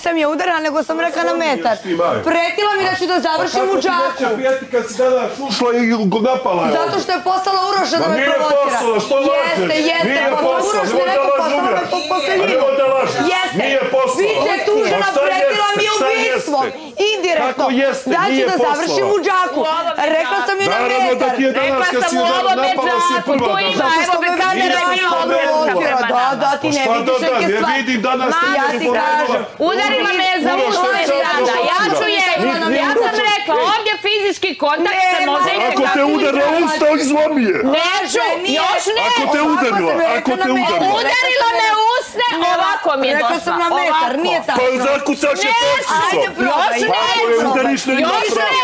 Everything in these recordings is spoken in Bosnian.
Nisam je udarila, nego sam rekla na metar. Pretila mi da ću da završim u džaku. Kako ti neće prijeti kad si danas ušla i napala je ovo? Zato što je poslala Uroša da me Nije provocira. poslala, što lažeš? Jeste, poslala Uroš mi rekao, poslala me po posljednjinu. Nemoj da lažeš. Nije poslala. Biće tužena, pretila mi ubistvom. Indirektno. Da ću da završim u džaku. Rekla sam i na metar. Naravno da ti je danas kad si napala si prva da Zato što me provocira. Da, ti ne vidiš neke stvari. Vidim danas Ja ti kažem. Udarila me je za ušle sada. Ja sam rekla, ovdje fizički kontakt se može i Ako te udarila, on se to izlomije. Neću, još ne. Ako te udarila. Udarila me usne, ovako mi je došla. Rekla sam na metar, nije tako. Pa zakucaš je pepsico. Ajde, probaj. Još ne. Udariš na ima pravo.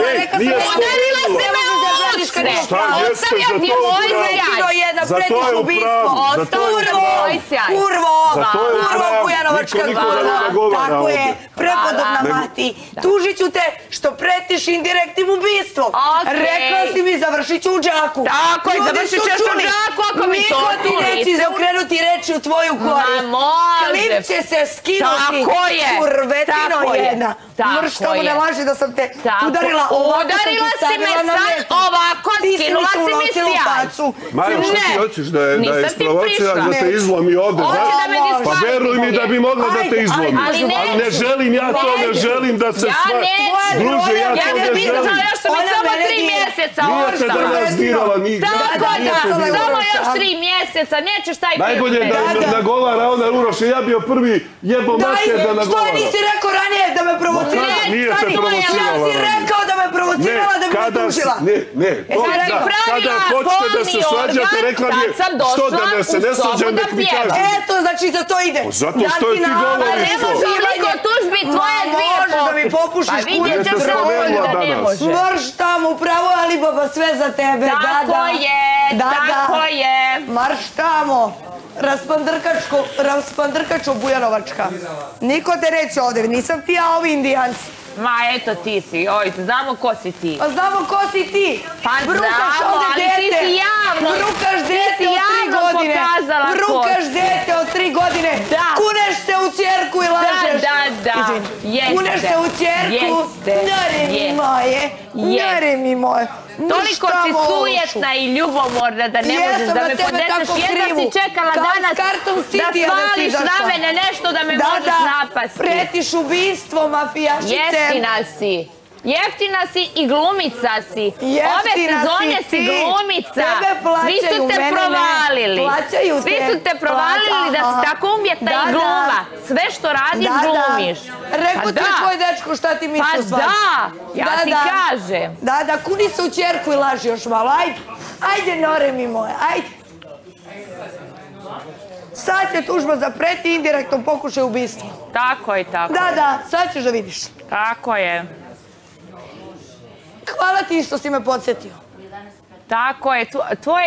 Udarila si me usne. Ostavljam djevojsjaj. Za to je u pravu. Ostavljam djevojsjaj. Kurvo, Bujanovačka glava. Tako je, prepodobna mati. Tužit ću te što pretiš indirektnim ubistvom. Rekla si mi završit ću u džaku. Tako je, završit ćeš u džaku ako mi to niko ti neće zaokrenuti reči u tvoju korist. Klip će se skinuti. Kurvetino jedna. Mršta mu ne laži da sam te udarila ovako. Udarila si me sad ovako, skinula si mi sjaj. Majo, što ti hoćeš da je isprovociraš, da te izlomi ovdje? Pa veruj mi da bi mogla da te izlomi. Ali ne želim, ja to ne želim da se druže, ja to ne želim. Još sam mi samo 3 mjeseca Nije te danas dirala nigdje. Tako da, samo još 3 mjeseca, nećeš taj pet. Najbolje da nagovara ona Uroša, ja bio prvi jebo mater da nagovara. Što nisi rekao ranije da me provocirala? Nije te provocirala. Ja si rekao da me provocirala da bi me tužila. Ne, kada hoćete da se svađate, rekla mi je što da me se ne svađa, nek mi kaže. Eto, znači za to ide. Zato što je ti govoriš to. Ne može toliko tužbi tvoje dvije Može da mi pokušaš kuću. Pa vidjet ćeš da ne može. Mrš tamo, upravo Alibaba, sve za tebe. Tako je, tako je. Marš tamo. Raspandrkačo Bujanovačka. Niko te neće ovdje, nisam ti ja ovi Indijanci. Ma eto ti si, oj, znamo ko si ti. Pa znamo ko si ti. Pa znamo, ali ti si javno. Brukaš dete od 3 godine. Brukaš dete od 3 godine. Kuneš se u ćerku i lažeš. Da. Kuneš se u ćerku. Nare mi moje. Toliko si sujetna i ljubomorna da ne možeš da me podneseš. Jedna si čekala danas da svališ na mene nešto da me možeš napasti. Pretiš ubistvo, mafijašice. Jeftina si i glumica si. Ove sezone si glumica. Svi su te provalili. Svi su te provalili da si tako umjetna i gluma. Sve što radiš glumiš. Rekao ti je tvoj dečko šta ti misli u svađi. Pa da, ja ti kažem. Da, kuni se u ćerku i laži još malo. Ajde, nore mi moje, ajde. Sad će tužba za preti indirektno pokušaj ubistva. Tako je, tako. Da, sad ćeš da vidiš. Tako je. Hvala ti što si me podsjetio. Tako je, tvoje